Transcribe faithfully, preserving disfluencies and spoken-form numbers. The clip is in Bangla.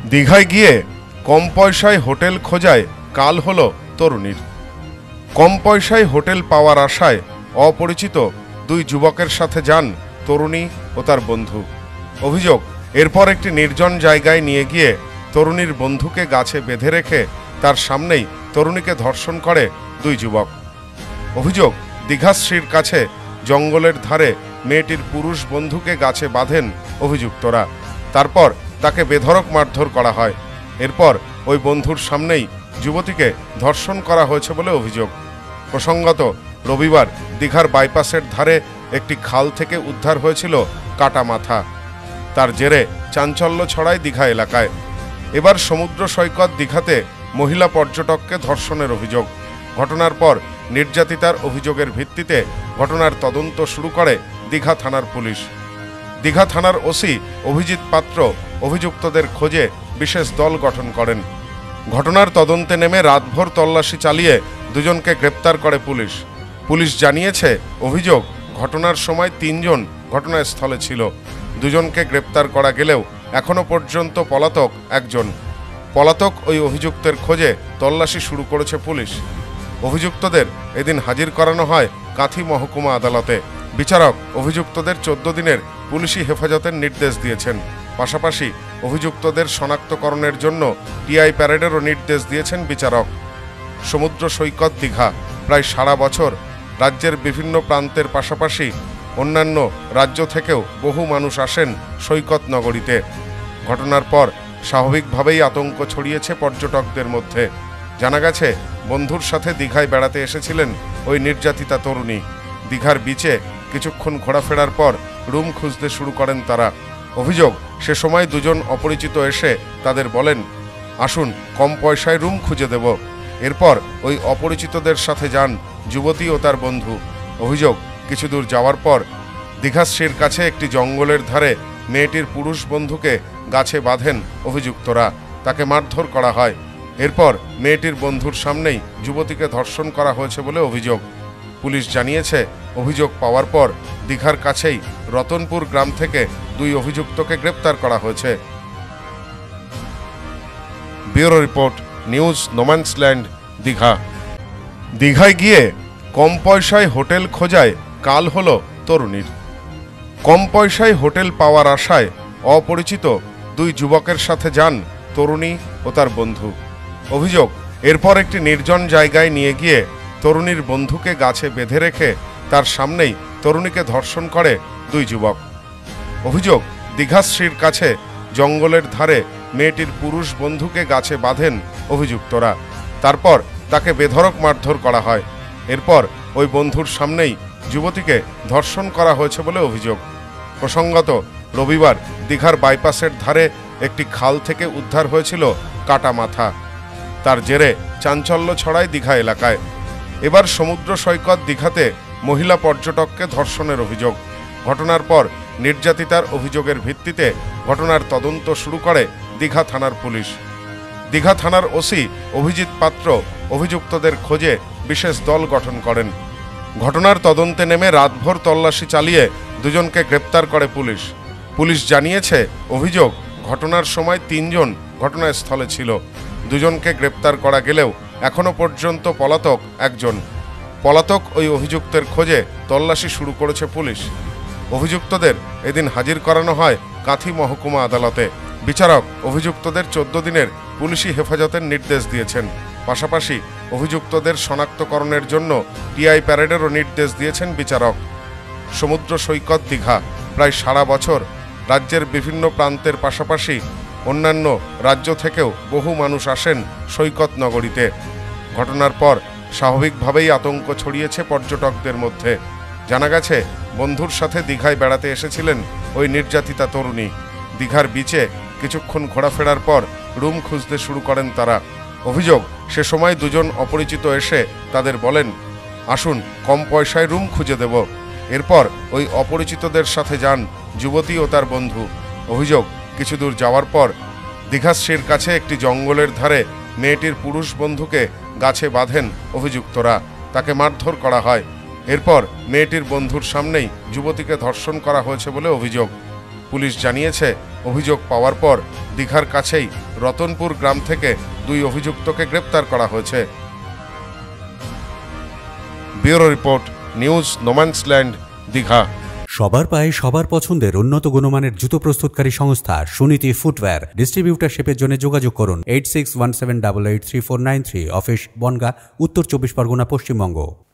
দীঘায় গিয়ে কম পয়সায় হোটেল খোঁজায় কাল হলো তরুণীর। কম পয়সায় হোটেল পাওয়ার আশায় অপরিচিত দুই যুবকের সাথে যান তরুণী ও তার বন্ধু। অভিযোগ, এরপর একটি নির্জন জায়গায় নিয়ে গিয়ে তরুণীর বন্ধুকে গাছে বেঁধে রেখে তার সামনেই তরুণীকে ধর্ষণ করে দুই যুবক। অভিযোগ, দীঘাশ্রীর কাছে জঙ্গলের ধারে মেয়েটির পুরুষ বন্ধুকে গাছে বাঁধেন অভিযুক্তরা। তারপর তাকে বেধড়ক মারধর করা হয়। এরপর ওই বন্ধুর সামনেই যুবতীকে ধর্ষণ করা হয়েছে বলে অভিযোগ। প্রসঙ্গত, রবিবার দীঘার বাইপাসের ধারে একটি খাল থেকে উদ্ধার হয়েছিল কাটা মাথা। তার জেরে চাঞ্চল্য ছড়ায় দীঘা এলাকায়। এবার সমুদ্র সৈকত দীঘাতে মহিলা পর্যটককে ধর্ষণের অভিযোগ। ঘটনার পর নির্যাতিতার অভিযোগের ভিত্তিতে ঘটনার তদন্ত শুরু করে দীঘা থানার পুলিশ। দীঘা থানার ওসি অভিজিৎ পাত্র অভিযুক্তদের খোঁজে বিশেষ দল গঠন করেন। ঘটনার তদন্তে নেমে রাতভর তল্লাশি চালিয়ে দুজনকে গ্রেপ্তার করে পুলিশ। পুলিশ জানিয়েছে, অভিযোগ, ঘটনার সময় তিনজন ঘটনাস্থলে ছিল। দুজনকে গ্রেপ্তার করা গেলেও এখনো পর্যন্ত পলাতক একজন। পলাতক ওই অভিযুক্তের খোঁজে তল্লাশি শুরু করেছে পুলিশ। অভিযুক্তদের এদিন হাজির করানো হয় কাঁথি মহকুমা আদালতে। বিচারক অভিযুক্তদের চোদ্দ দিনের পুলিশি হেফাজতের নির্দেশ দিয়েছেন। পাশাপাশি অভিযুক্তদের শনাক্তকরণের জন্য টিআই প্যারেডেরও নির্দেশ দিয়েছেন বিচারক। সমুদ্র সৈকত দীঘা প্রায় সারা বছর রাজ্যের বিভিন্ন প্রান্তের পাশাপাশি অন্যান্য রাজ্য থেকেও বহু মানুষ আসেন সৈকত নগরীতে। ঘটনার পর স্বাভাবিকভাবেই আতঙ্ক ছড়িয়েছে পর্যটকদের মধ্যে। জানা গেছে, বন্ধুর সাথে দীঘায় বেড়াতে এসেছিলেন ওই নির্যাতিতা তরুণী। দীঘার বিচে কিছুক্ষণ ঘোরাফেরার পর রুম খুঁজতে শুরু করেন তারা। অভিযোগ, সে সময় দুজন অপরিচিত এসে তাদের বলেন, আসুন কম পয়সায় রুম খুঁজে দেব। এরপর ওই অপরিচিতদের সাথে যান যুবতী ও তার বন্ধু। অভিযোগ, কিছু দূর যাওয়ার পর দীঘাশ্রীর কাছে একটি জঙ্গলের ধারে মেয়েটির পুরুষ বন্ধুকে গাছে বাঁধেন অভিযুক্তরা। তাকে মারধর করা হয়। এরপর মেয়েটির বন্ধুর সামনেই যুবতীকে ধর্ষণ করা হয়েছে বলে অভিযোগ। পুলিশ জানিয়েছে, অভিযোগ পাওয়ার পর দীঘার কাছেই রতনপুর গ্রাম থেকে দুই অভিযুক্তকে গ্রেপ্তার করা হয়েছে। Bureau report, news no man's land, Digha. দীঘায় গিয়ে কম পয়সায় হোটেল খোঁজায় কাল হলো তরুণীর। কম পয়সায় হোটেল পাওয়ার আশায় অপরিচিত দুই যুবকের সাথে যান তরুণী ও তার বন্ধু। অভিযোগ, এরপর একটি নির্জন জায়গায় নিয়ে গিয়ে তরুণীর বন্ধুকে গাছে বেঁধে রেখে তার সামনেই তরুণীকে ধর্ষণ করে দুই যুবক। অভিযোগ, দীঘাশ্রীর কাছে জঙ্গলের ধারে মেয়েটির পুরুষ বন্ধুকে গাছে বাঁধেন অভিযুক্তরা। তারপর তাকে বেধড়ক মারধর করা হয়। এরপর ওই বন্ধুর সামনেই যুবতীকে ধর্ষণ করা হয়েছে বলে অভিযোগ। প্রসঙ্গত, রবিবার দীঘার বাইপাসের ধারে একটি খাল থেকে উদ্ধার হয়েছিল কাটা মাথা। তার জেরে চাঞ্চল্য ছড়ায় দীঘা এলাকায়। এবার সমুদ্র সৈকত দীঘাতে মহিলা পর্যটককে ধর্ষণের অভিযোগ। ঘটনার পর নির্যাতিতার অভিযোগের ভিত্তিতে ঘটনার তদন্ত শুরু করে দীঘা থানার পুলিশ। দীঘা থানার ওসি অভিজিৎ পাত্র অভিযুক্তদের খোঁজে বিশেষ দল গঠন করেন। ঘটনার তদন্তে নেমে রাতভর তল্লাশি চালিয়ে দুজনকে গ্রেপ্তার করে পুলিশ। পুলিশ জানিয়েছে, অভিযোগ, ঘটনার সময় তিনজন ঘটনাস্থলে ছিল। দুজনকে গ্রেপ্তার করা গেলেও এখনো পর্যন্ত পলাতক একজন। পলাতক ওই অভিযুক্তের খোঁজে তল্লাশি শুরু করেছে পুলিশ। অভিযুক্তদের এদিন হাজির করানো হয় কাঁথি মহকুমা আদালতে। বিচারক অভিযুক্তদের চোদ্দ দিনের পুলিশি হেফাজতের নির্দেশ দিয়েছেন। পাশাপাশি অভিযুক্তদের শনাক্তকরণের জন্য টিআই প্যারেডেরও নির্দেশ দিয়েছেন বিচারক। সমুদ্র সৈকত দীঘা প্রায় সারা বছর রাজ্যের বিভিন্ন প্রান্তের পাশাপাশি অন্যান্য রাজ্য থেকেও বহু মানুষ আসেন সৈকত নগরীতে। ঘটনার পর স্বাভাবিকভাবেই আতঙ্ক ছড়িয়েছে পর্যটকদের মধ্যে। জানা গেছে, বন্ধুর সাথে দীঘায় বেড়াতে এসেছিলেন ওই নির্যাতিতা তরুণী। দীঘার বিচে কিছুক্ষণ ঘোরাফেরার পর রুম খুঁজতে শুরু করেন তারা। অভিযোগ, সে সময় দুজন অপরিচিত এসে তাদের বলেন, আসুন কম পয়সায় রুম খুঁজে দেব। এরপর ওই অপরিচিতদের সাথে যান যুবতী ও তার বন্ধু। অভিযোগ, কিছু দূর যাওয়ার পর দীঘাশ্রীর কাছে একটি জঙ্গলের ধারে মেয়েটির পুরুষ বন্ধুকে গাছে বাঁধেন অভিযুক্তরা। তাকে মারধর করা হয়। এরপর মেয়েটির বন্ধুর সামনেই যুবতীকে ধর্ষণ করা হয়েছে বলে অভিযোগ। পুলিশ জানিয়েছে, অভিযোগ পাওয়ার পর দীঘার কাছেই রতনপুর গ্রাম থেকে দুই অভিযুক্তকে গ্রেপ্তার করা হয়েছে। Bureau report, news no man's land, Digha. সবার পায়ে সবার পছন্দের উন্নত গুণমানের জুতো প্রস্তুতকারী সংস্থা সুনীতি ফুটওয়্যার। ডিস্ট্রিবিউটারশিপের জন্য যোগাযোগ করুন eight six one seven eight eight three four nine three. Office Bangaon, Uttar Chabbish Pargana, Paschimbanga.